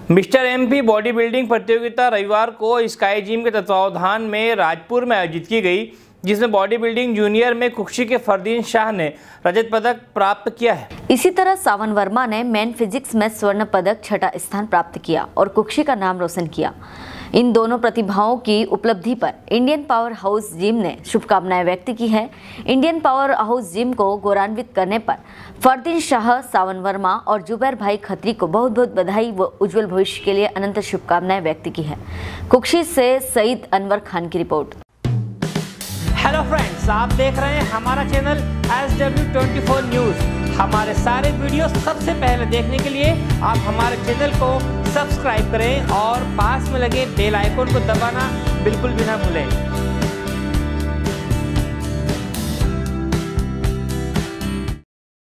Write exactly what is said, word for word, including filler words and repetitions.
Mister MP body building प्रतियोगिता रविवार को स्काई जिम के तत्वावधान में राजपुर में आयोजित की गई, जिसमें बॉडी बिल्डिंग जूनियर में कुक्षी के फरदीन शाह ने रजत पदक प्राप्त किया है। इसी तरह सावन वर्मा ने मेन फिजिक्स में स्वर्ण पदक छठा स्थान प्राप्त किया और कुक्षी का नाम रोशन किया। इन दोनों प्रतिभाओं की उपलब्धि पर इंडियन पावर हाउस जिम ने शुभकामनाएं व्यक्त की है। इंडियन पावर हाउस जिम को गौरवान्वित करने पर फरदीन शाह, सावन वर्मा और जुबैर भाई खत्री को बहुत बहुत बधाई व उज्जवल भविष्य के लिए अनंत शुभकामनाएं व्यक्त की है। कुक्षी से सईद अनवर खान की रिपोर्ट। हेलो फ्रेंड्स, आप देख रहे हैं हमारा channel S W twenty four news. हमारे सारे वीडियो सबसे पहले देखने के लिए आप हमारे चैनल को सब्सक्राइब करें और पास में लगे बेल आइकन को दबाना बिल्कुल भी ना भूलें।